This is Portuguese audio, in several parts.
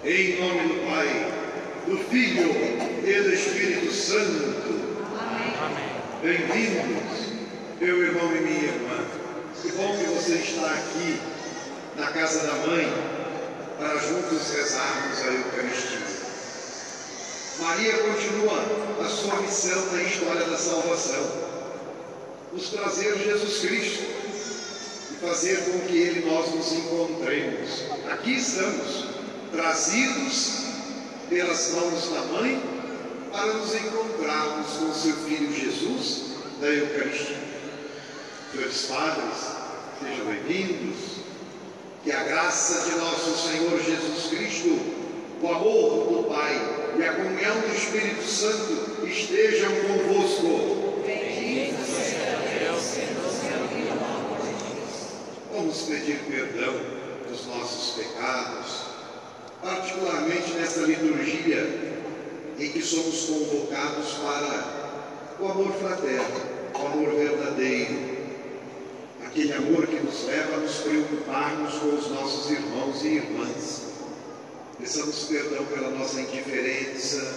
Em nome do Pai, do Filho e do Espírito Santo. Amém. Bem-vindos, meu irmão e minha irmã. Que bom que você está aqui na casa da Mãe para juntos rezarmos a Eucaristia. Maria continua a sua missão na história da salvação, nos trazer Jesus Cristo e fazer com que Ele nós nos encontremos. Aqui estamos, trazidos pelas mãos da Mãe para nos encontrarmos com seu Filho Jesus da Eucaristia. Senhores padres, sejam bem-vindos. Que a graça de nosso Senhor Jesus Cristo, o amor do Pai e a comunhão do Espírito Santo estejam convosco. Bendito seja Deus que nos reuniu no amor de Cristo. Vamos pedir perdão dos nossos pecados, particularmente nesta liturgia em que somos convocados para o amor fraterno, o amor verdadeiro, aquele amor que nos leva a nos preocuparmos com os nossos irmãos e irmãs. Peçamos perdão pela nossa indiferença,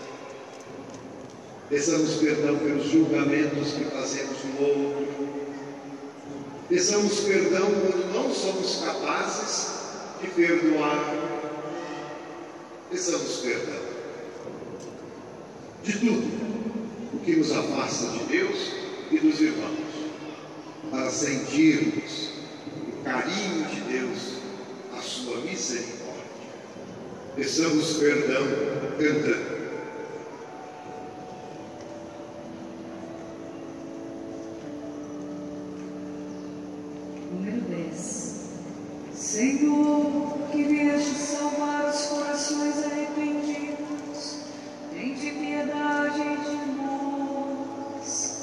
peçamos perdão pelos julgamentos que fazemos no outro, peçamos perdão quando não somos capazes de perdoar. Peçamos perdão de tudo o que nos afasta de Deus e dos irmãos, para sentirmos o carinho de Deus, a sua misericórdia. Peçamos perdão cantando. Número 10. Senhor, que vieste salvar os corações arrependidos, tende piedade de nós.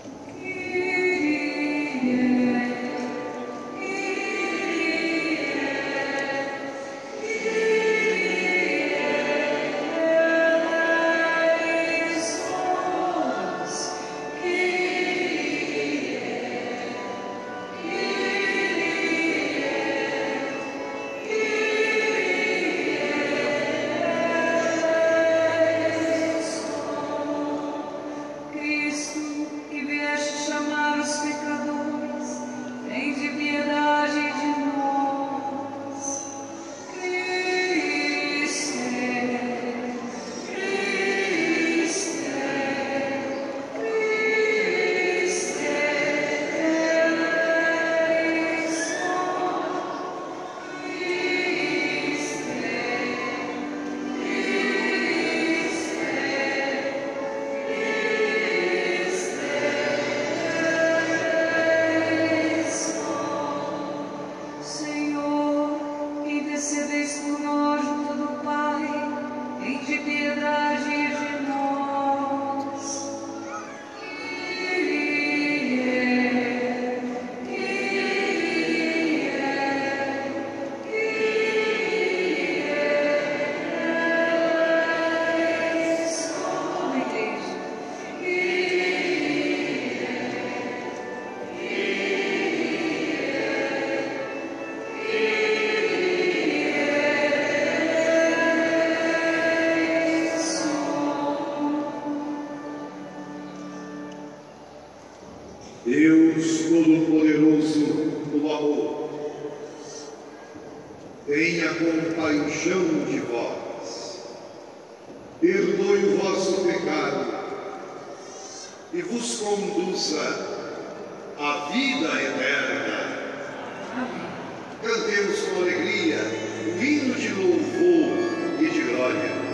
Deus Todo-Poderoso no amor, tenha compaixão de vós, perdoe o vosso pecado e vos conduza à vida eterna. Cantemos com alegria um hino de louvor e de glória.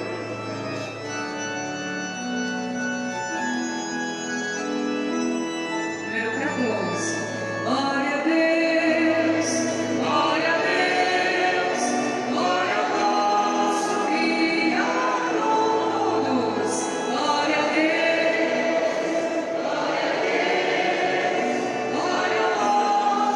Glória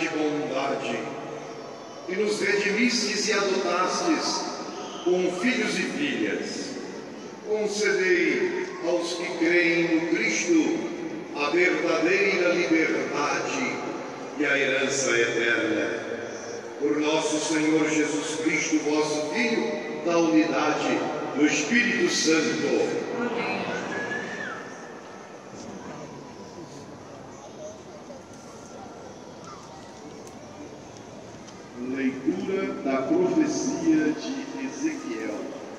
de bondade, e nos redimistes e adotastes como filhos e filhas. Concedei aos que creem no Cristo a verdadeira liberdade e a herança eterna. Por nosso Senhor Jesus Cristo, vosso Filho, da unidade do Espírito Santo. Amém. Leitura da profecia de Ezequiel.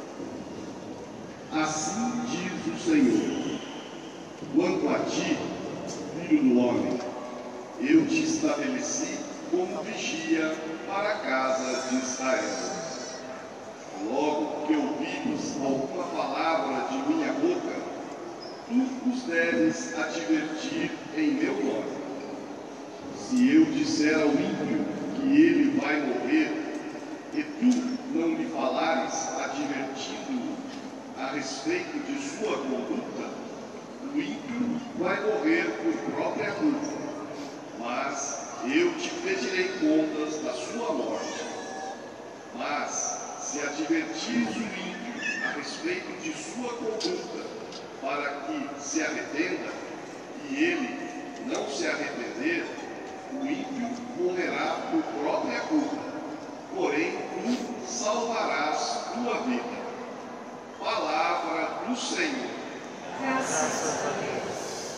Assim diz o Senhor: quanto a ti, filho do homem, eu te estabeleci como vigia para a casa de Israel. Logo que ouvires alguma palavra de minha boca, tu os deves advertir em meu nome. Se eu disser ao ímpio que ele vai morrer, e tu não lhe falares advertindo-o a respeito de sua conduta, o ímpio vai morrer por própria culpa, mas eu te pedirei contas da sua morte. Mas, se advertires o ímpio a respeito de sua conduta, para que se arrependa, e ele não se arrepender, o ímpio morrerá por própria culpa, porém tu salvarás tua vida. Palavra do Senhor. Graças a Deus.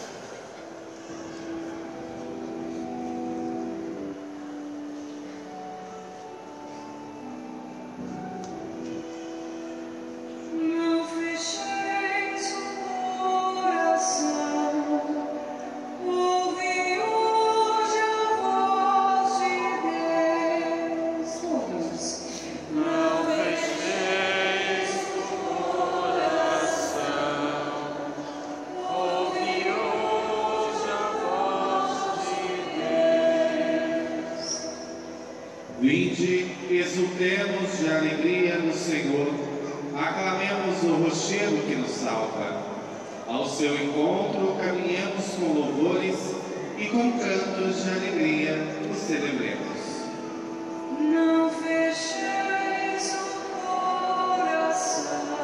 Vinde, exultemos de alegria no Senhor, aclamemos o rochedo que nos salva. Ao seu encontro caminhemos com louvores e com cantos de alegria o celebremos. Não fecheis o coração,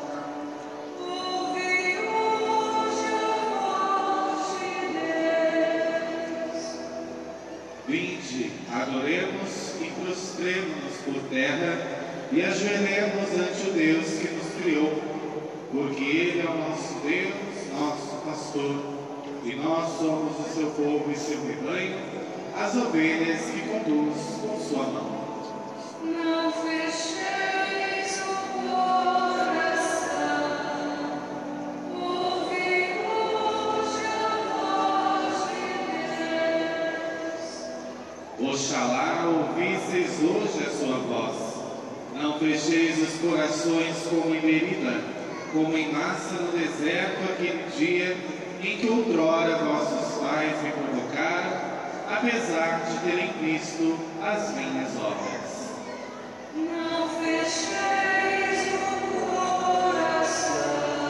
ouvi hoje a voz de Deus. Vinde, adoremos e prostremo-nos por terra e ajoelhemos ante o Deus que nos criou, porque Ele é o nosso Deus, nosso pastor, e nós somos o seu povo e seu rebanho, as ovelhas que conduz com sua mão. Não fecheis o coração, ouvi hoje a voz de Deus. Oxalá ouvisseis hoje a sua voz. Não fecheis os corações como em Meribá, como em Massa no deserto, aquele dia em que outrora vossos pais me provocaram, apesar de terem visto as minhas obras. Não fecheis o coração,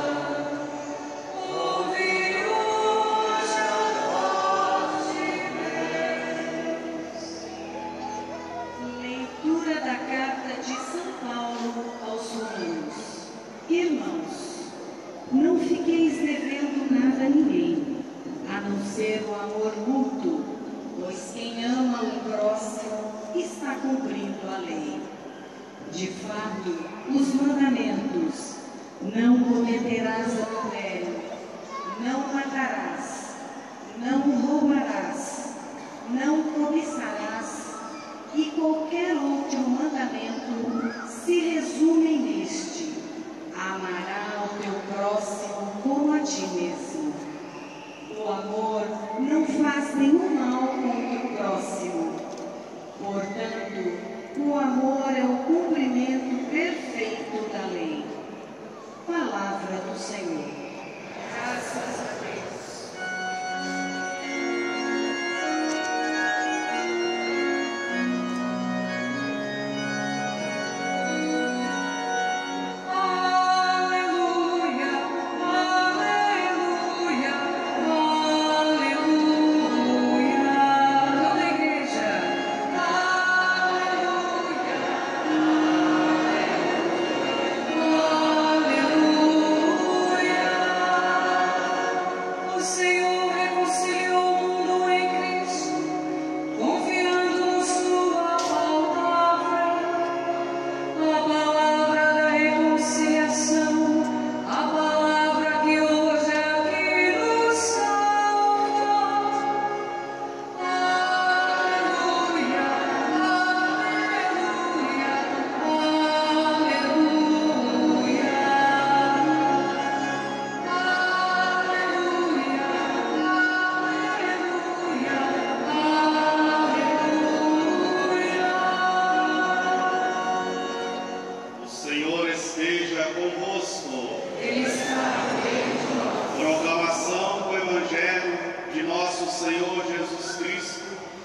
ouvi hoje a voz de Deus. Leitura da carta de São Paulo aos Romanos. Irmãos, não fiqueis devendo nada a ninguém, a não ser o amor mútuo, pois quem ama o próximo está cumprindo a lei. De fato, os mandamentos: não cometerás adultério, não matarás, não roubarás, não cobiçarás, e qualquer outro mandamento se resumem neste: amará o teu próximo como a ti mesmo. O amor não faz nenhum mal contra o próximo. Portanto, o amor é o cumprimento perfeito da lei. Palavra do Senhor. Graças a Deus.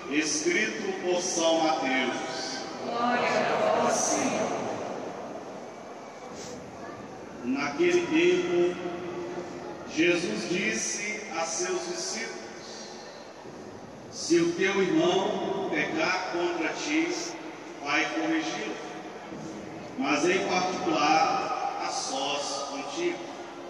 escrito por São Mateus. Glória a vós, Senhor. Naquele tempo, Jesus disse a seus discípulos: se o teu irmão pecar contra ti, vai corrigi-lo, mas em particular a sós contigo.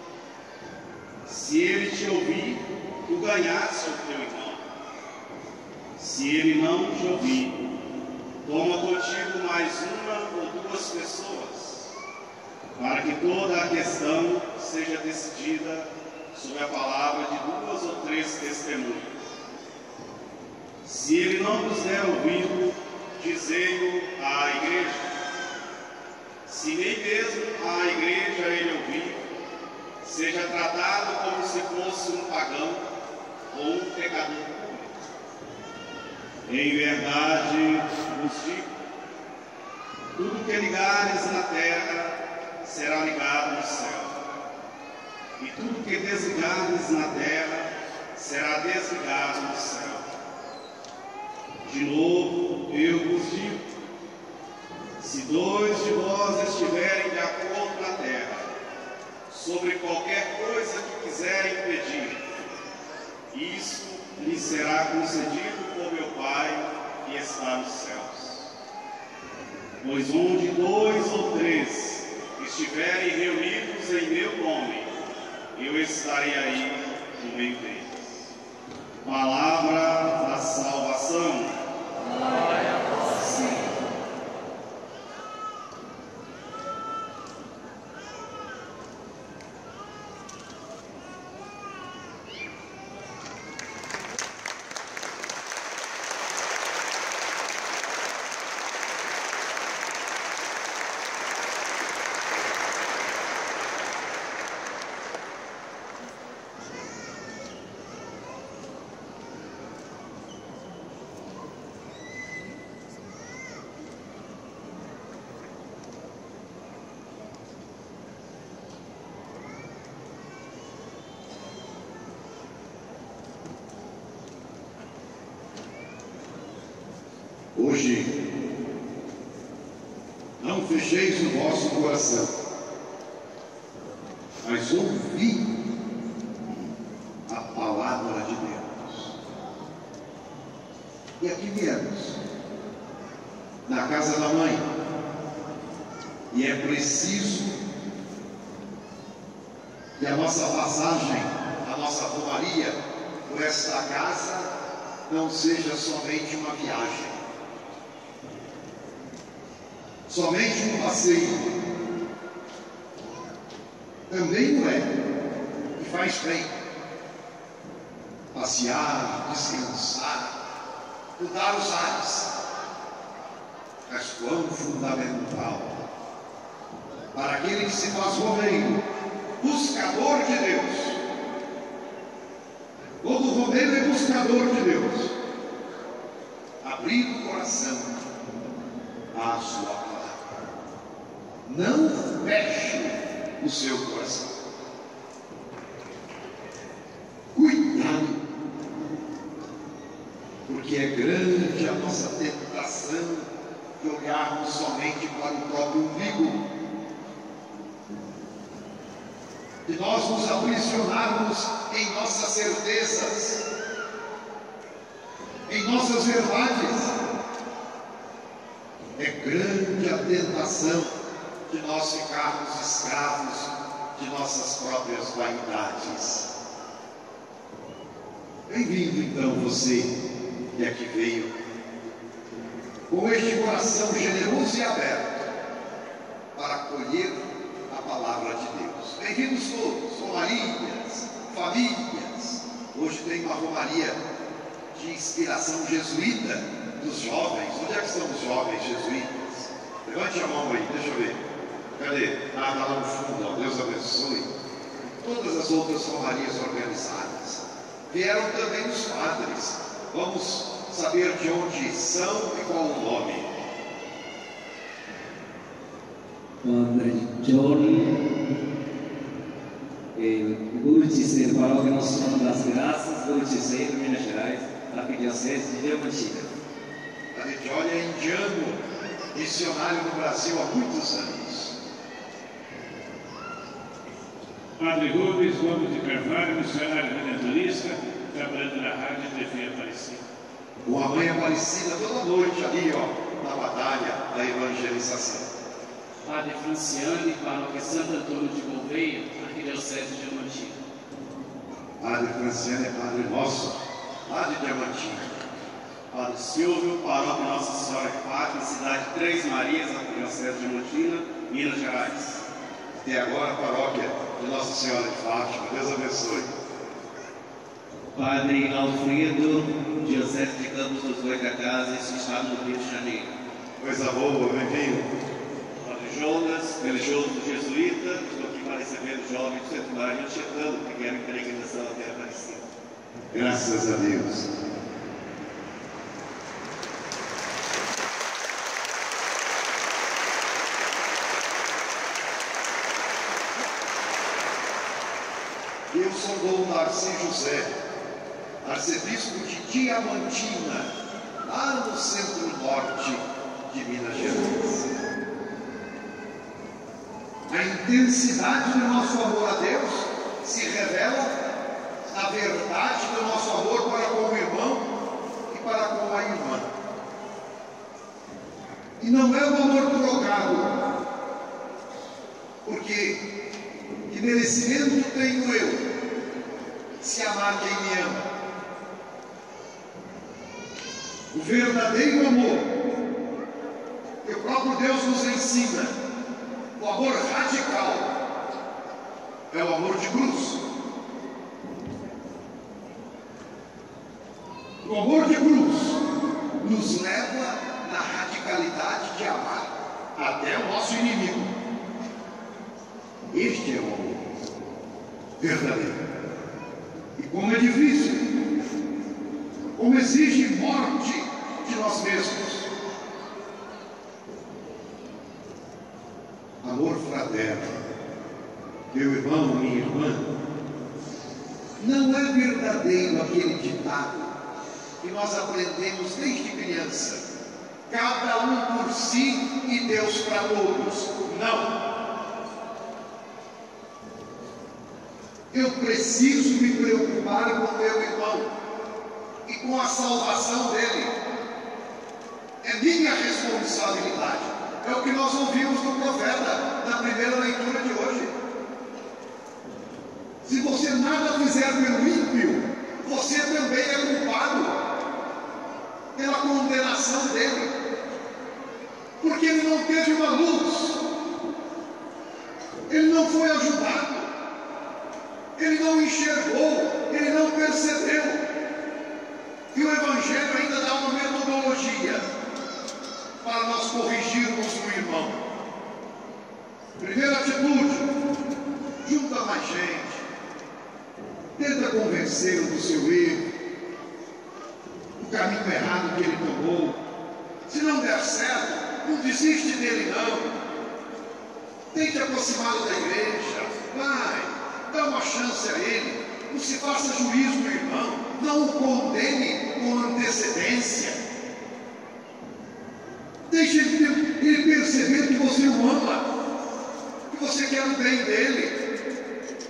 Se ele te ouvir, tu ganhaste o teu irmão. Se ele não te ouvir, toma contigo mais uma ou duas pessoas, para que toda a questão seja decidida sob a palavra de duas ou três testemunhas. Se ele não vos der ouvido, dizei-o à igreja. Se nem mesmo à igreja ele ouvir, seja tratado como se fosse um pagão ou um pecador público. Em verdade vos digo, tudo que ligares na terra será ligado no céu, e tudo que desligares na terra será desligado no céu. De novo eu vos digo, se dois de vós estiverem de acordo na terra, sobre qualquer coisa que quiserem pedir, isso lhes será concedido por meu Pai que está nos céus. Pois onde dois ou três estiverem reunidos em meu nome, eu estarei aí no meio deles. Palavra da salvação. Glória a vós, Senhor. Hoje, não fecheis o vosso coração, mas ouvi a palavra de Deus. E aqui viemos, na casa da mãe, e é preciso que a nossa passagem, a nossa romaria por esta casa não seja somente uma viagem, somente um passeio. Também não é, e faz bem passear, descansar, mudar os ares, mas quão fundamental para aquele que se faz romeiro, buscador de Deus. Todo romeiro é buscador de Deus. Abrir o coração à sua palavra. Não feche o seu coração. Cuidado, porque é grande a nossa tentação de olharmos somente para o próprio umbigo, de nós nos aprisionarmos em nossas certezas, em nossas verdades. É grande a tentação de nós ficarmos escravos de nossas próprias vaidades. Bem-vindo então você que aqui veio com este coração generoso e aberto para acolher a palavra de Deus. Bem-vindos todos, romarias, famílias. Hoje tem uma romaria de inspiração jesuíta dos jovens. Onde é que estão os jovens jesuítas? Levante a mão aí, deixa eu ver. Cadê? Ah, está lá no fundo, ó. Deus abençoe. Todas as outras romarias organizadas. Vieram também os padres. Vamos saber de onde são e qual o nome. Padre Johnny, Gurticeiro, Paróquia Nossa Senhora das Graças, Gurticeiro, Minas Gerais, Arquidiocese de Diamantina. Johnny é indiano, missionário no Brasil há muitos anos. Padre Rubens Gomes de Carvalho, missionário redentorista, trabalhando na Rádio e TV Aparecida. Com a mãe Aparecida toda noite ali, ó, na batalha da evangelização. Padre Franciane, paróquia Santo Antônio de Gouveia, arquidiocese de Diamantina. Padre Franciane é padre nosso, lá de Diamantina. Padre Silvio, paróquia Nossa Senhora de Fátima, cidade de Três Marias, arquidiocese de Diamantina, Minas Gerais. Até agora a paróquia de Nossa Senhora de Fátima. Deus abençoe. Padre Alfredo, diocese de Campos dos Goitacazes, estado do Rio de Janeiro. Coisa boa, bem-vindo. Padre Jonas, religioso jesuíta, estou aqui para receber os jovens do Centro Maria Tietano, que querem peregrinação até Aparecida. Graças a Deus. Eu sou Dom Narci José, arcebispo de Diamantina, lá no centro-norte de Minas Gerais. A intensidade do nosso amor a Deus se revela na verdade do nosso amor para com o irmão e para com a irmã. E não é um amor trocado, porque que merecimento tenho eu se amar quem me ama? O verdadeiro amor que o próprio Deus nos ensina, o amor radical, é o amor de cruz. O amor de cruz nos leva na radicalidade de amar até o nosso inimigo. Este é o amor verdadeiro. E como é difícil, como exige morte de nós mesmos. Amor fraterno, meu irmão, minha irmã, não é verdadeiro aquele ditado que nós aprendemos desde criança: cada um por si e Deus para todos. Não. Eu preciso me preocupar com o meu irmão e com a salvação dele. É minha responsabilidade. É o que nós ouvimos do profeta na primeira leitura de hoje. Se você nada fizer pelo ímpio, você também é culpado pela condenação dele, porque ele não teve uma luz, ele não foi ajudado, ele não enxergou, ele não percebeu. E o Evangelho ainda dá uma metodologia para nós corrigirmos o irmão. Primeira atitude: junta mais gente, tenta convencê-lo do seu erro, do caminho errado que ele tomou. Se não der certo, não desiste dele não. Tente aproximá-lo da igreja, vai, dá uma chance a ele. Não se faça juízo do irmão, não o condene com antecedência. Deixe ele perceber que você o ama, que você quer o bem dele.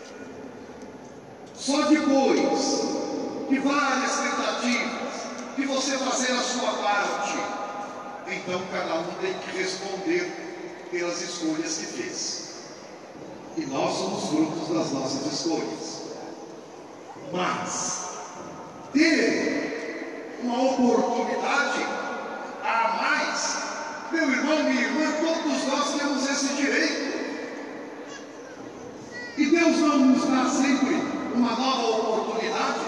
Só depois de várias tentativas, de você fazer a sua parte, então cada um tem que responder pelas escolhas que fez. E nós somos frutos das nossas escolhas. Mas ter uma oportunidade a mais, meu irmão, minha irmã, todos nós temos esse direito. E Deus não nos dá sempre uma nova oportunidade.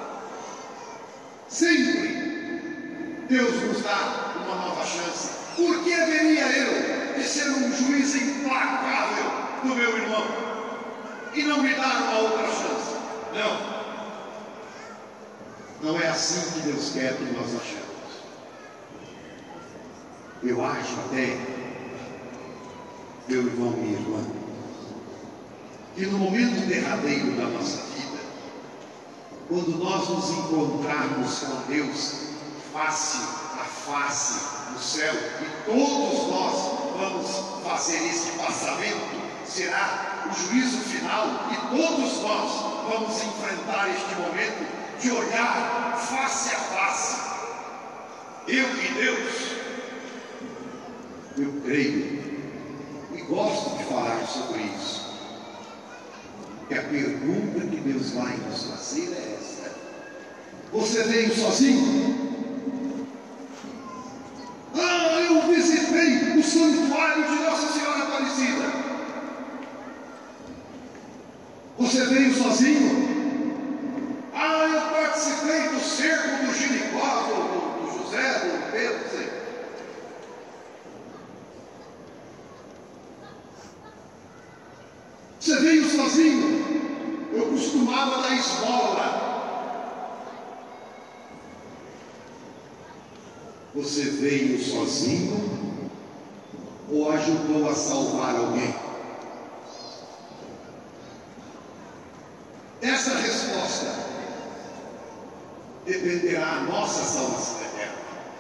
Sempre Deus nos dá uma nova chance. Por que haveria eu de ser um juiz implacável do meu irmão e não me dar uma outra chance? Não. Não é assim que Deus quer que nós achemos. Eu acho até, meu irmão, minha irmã, que no momento derradeiro da nossa vida, quando nós nos encontrarmos com Deus face a face no céu e todos nós vamos fazer este passamento. Será o juízo final e todos nós vamos enfrentar este momento de olhar face a face. Eu e Deus. Eu creio e gosto de falar sobre isso. E a pergunta que Deus vai nos fazer é esta: você veio sozinho? Ah, eu visitei o santuário de Nossa Senhora Aparecida. Você veio sozinho? Ah, eu participei do cerco do Jericó, do José, do Pedro, não sei. Você veio sozinho? Eu costumava dar esmola. Você veio sozinho ou ajudou a salvar alguém? Essa resposta dependerá da nossa salvação eterna.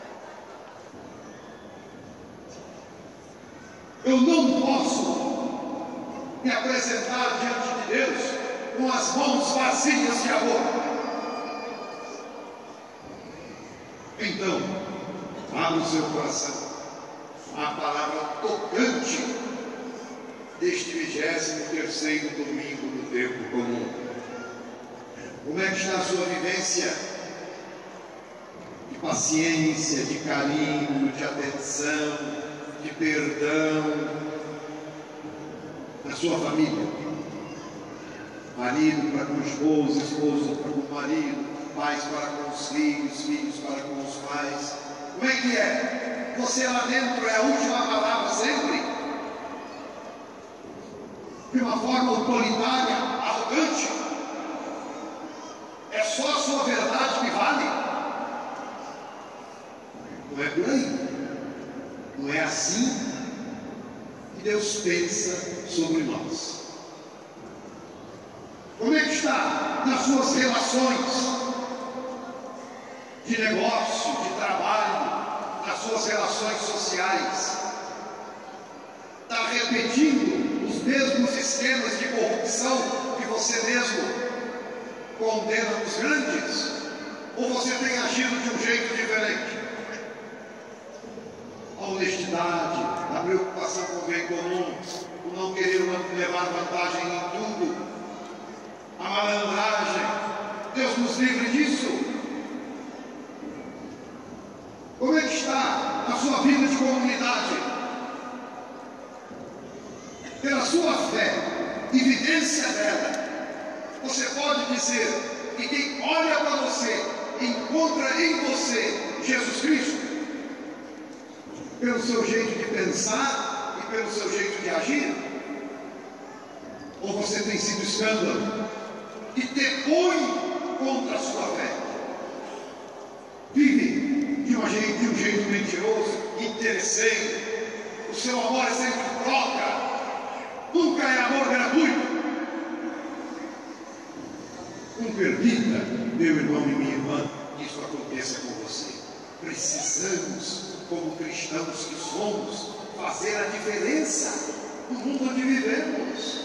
Eu não posso me apresentar diante de Deus com as mãos vazias de amor. Então, abra o seu coração à palavra tocante deste 23º domingo do tempo comum. Como é que está a sua vivência de paciência, de carinho, de atenção, de perdão na sua família? Marido para com esposa, esposa para com o marido, pais para com os filhos, filhos para com os pais. Como é que é? Você lá dentro é a última palavra sempre? De uma forma autoritária, arrogante? É só a sua verdade que vale? Não é por aí. Não é assim que Deus pensa sobre nós. Como é que está nas suas relações de negócio, de trabalho, nas suas relações sociais? Está repetindo os mesmos esquemas de corrupção que você mesmo condena os grandes? Ou você tem agido de um jeito diferente? A honestidade, a preocupação com o bem comum, o não querer levar vantagem em tudo, a malandragem, Deus nos livre disso. Como é que está a sua vida de comunidade? Pela sua fé e vivência dela, você pode dizer que quem olha para você encontra em você Jesus Cristo? Pelo seu jeito de pensar e pelo seu jeito de agir? Ou você tem sido escândalo e depõe contra a sua fé? Vive de um jeito mentiroso, interesseiro. O seu amor é sempre troca, nunca é amor gratuito. Não permita, meu irmão e minha irmã, que isso aconteça com você. Precisamos, como cristãos que somos, fazer a diferença no mundo onde vivemos,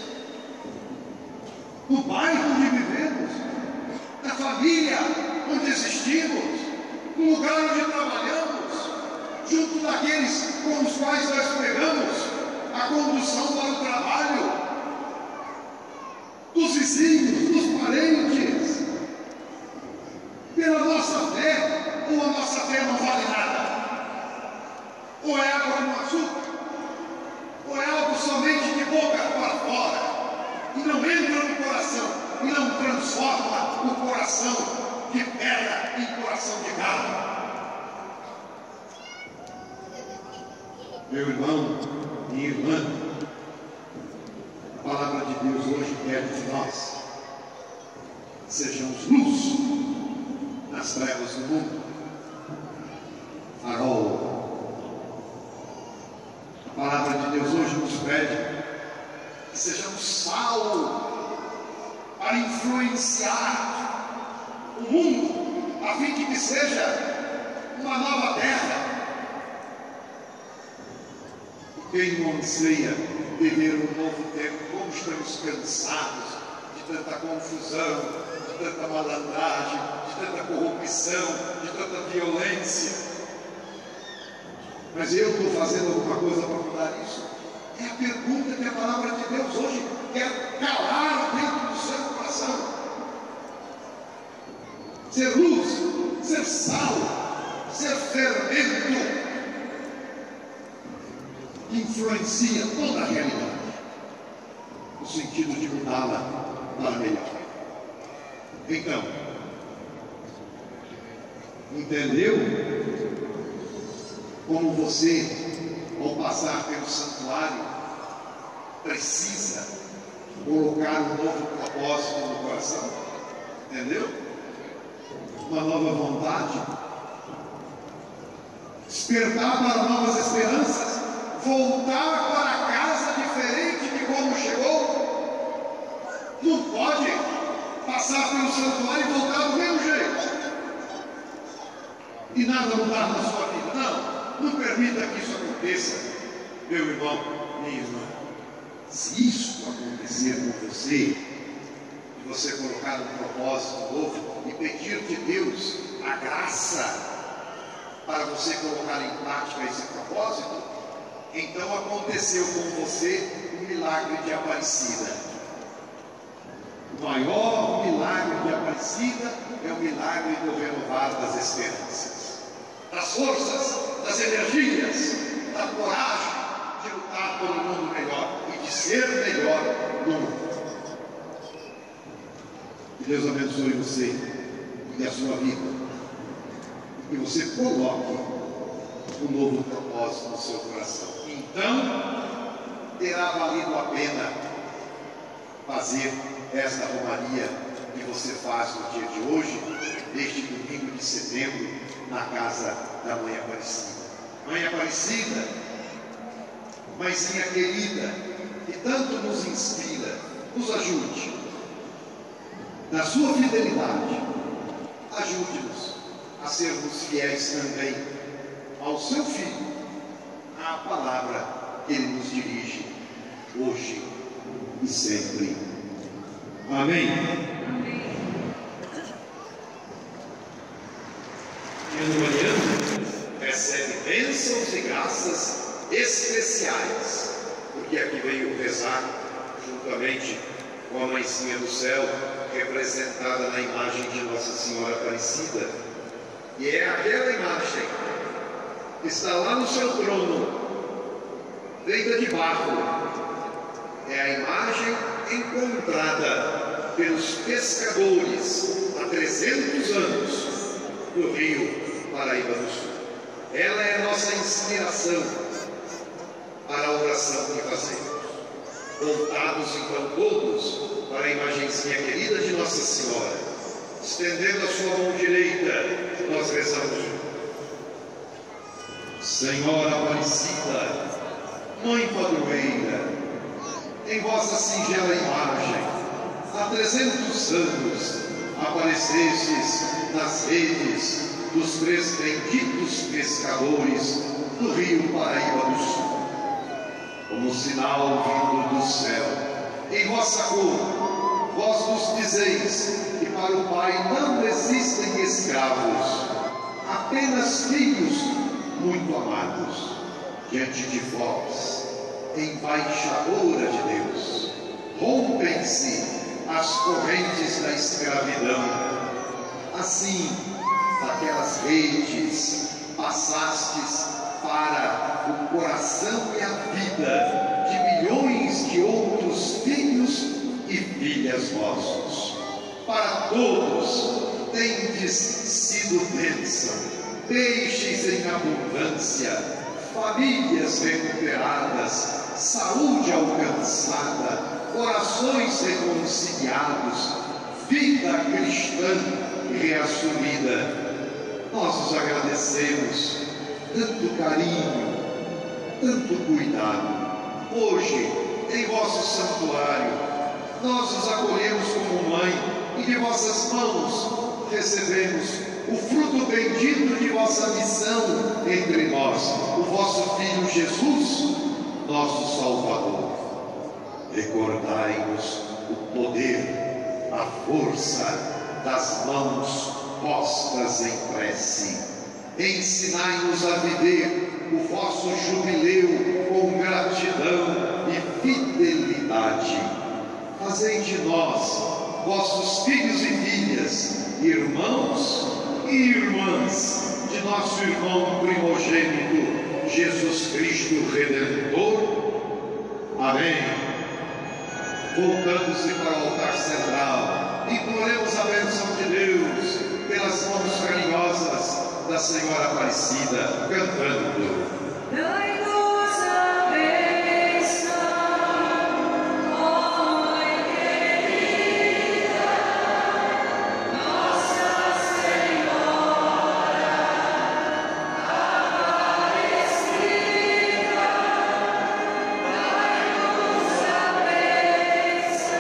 no bairro onde vivemos, na família onde existimos, no lugar onde trabalhamos, junto daqueles com os quais nós pegamos a condução para o trabalho, dos vizinhos, dos parentes. Pela nossa fé, ou a nossa fé não vale nada? Ou é água com açúcar? Ou é algo somente de boca para fora, e não entra no coração, e não transforma o coração de pedra em coração de carne? Meu irmão, minha irmã, a palavra de Deus hoje pede de nós: sejamos luz nas trevas do mundo, farol. A palavra de Deus hoje nos pede que sejamos sal para influenciar o mundo, a fim de que seja uma nova terra. Quem não anseia viver um novo tempo? Como estamos cansados de tanta confusão, de tanta malandragem, de tanta corrupção, de tanta violência. Mas eu estou fazendo alguma coisa para mudar isso? É a pergunta que a palavra de Deus hoje quer calar dentro do seu coração. Ser luz, ser sal, ser fermento que influencia toda a realidade, no sentido de mudá-la para melhor. Então, entendeu como você, ao passar pelo santuário, precisa colocar um novo propósito no coração? Entendeu? Uma nova vontade, despertar para novas esperanças, voltar para casa diferente de como chegou. Não pode passar pelo santuário e voltar do mesmo jeito e nada mudar na sua vida. Não permita que isso aconteça, meu irmão, minha irmã. Se isso acontecer com você, de você colocar um propósito novo e pedir de Deus a graça para você colocar em prática esse propósito, então aconteceu com você o milagre de Aparecida. O maior milagre de Aparecida é o milagre do renovar das esperanças, das forças, das energias, da coragem de lutar por um mundo melhor e de ser melhor no mundo. Que Deus abençoe você e a sua vida. Que você coloque um novo propósito no seu coração. Então, terá valido a pena fazer esta romaria que você faz no dia de hoje, neste domingo de setembro, na casa da Mãe Aparecida. Mãe Aparecida, Mãezinha querida, que tanto nos inspira, nos ajude. Na sua fidelidade, ajude-nos a sermos fiéis também ao seu Filho, à palavra que Ele nos dirige, hoje e sempre. Amém. Recebe bênçãos e graças especiais, porque aqui veio rezar juntamente com a Mãezinha do Céu, representada na imagem de Nossa Senhora Aparecida. E é aquela imagem que está lá no seu trono, feita de barro. É a imagem encontrada pelos pescadores há 300 anos no Rio Paraíba do Sul. Ela é a nossa inspiração para a oração que fazemos. Voltados então todos para a imagenzinha querida de Nossa Senhora, estendendo a sua mão direita, nós rezamos juntos. Senhora Aparecida, Mãe Padroeira, em vossa singela imagem, há 300 anos aparecestes nas redes dos 3 benditos pescadores do Rio Paraíba do Sul, como sinal vindo do céu. Em vossa cor, vós nos dizeis que para o Pai não existem escravos, apenas filhos muito amados. Diante de vós, embaixadora de Deus, rompem-se as correntes da escravidão. Assim, daquelas redes passastes para o coração e a vida de milhões de outros filhos e filhas vossos. Para todos tendes sido bênção, peixes em abundância, famílias recuperadas, saúde alcançada, corações reconciliados, vida cristã reassumida. Nós os agradecemos, tanto carinho, tanto cuidado. Hoje, em vosso santuário, nós os acolhemos como mãe e de vossas mãos recebemos o fruto bendito de vossa missão entre nós, o vosso Filho Jesus, nosso Salvador. Recordai-nos o poder, a força das mãos postas em prece. Ensinai-nos a viver o vosso jubileu com gratidão e fidelidade. Fazei de nós, vossos filhos e filhas, irmãos e irmãs, de nosso irmão primogênito, Jesus Cristo Redentor. Amém. Voltando-se para o altar central, imploremos a bênção de Deus pelas mãos carinhosas da Senhora Aparecida, cantando. Dai-nos a bênção, ó Mãe querida, Nossa Senhora Aparecida. Dai-nos a bênção,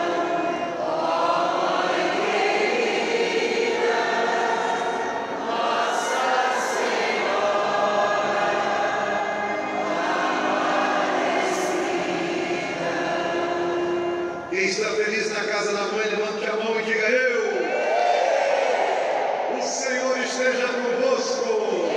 ó Mãe querida, Nossa Quem está feliz na casa da mãe, levante a mão e diga eu. O Senhor esteja convosco.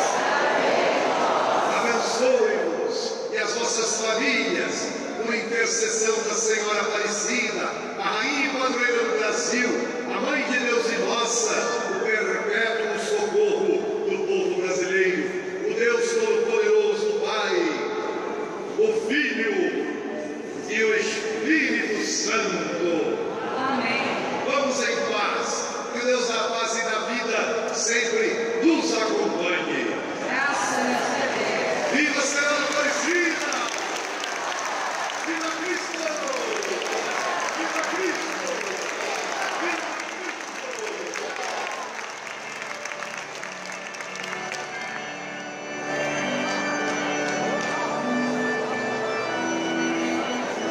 Abençoe-vos e as vossas famílias, por intercessão da Senhora Aparecida, a Rainha e Padroeira do Brasil, a Mãe de Deus e nossa, o perpétuo socorro do povo brasileiro, o Deus Todo-Poderoso, Pai, o Filho e o Espírito Santo. Amém. Vamos em paz. Que Deus da paz e da vida sempre nos acompanhe. Graças a Deus. Viva a Senhora Aparecida! Viva Cristo! Viva Cristo! Viva Cristo!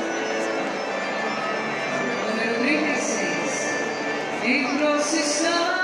Número 36. Em procissão.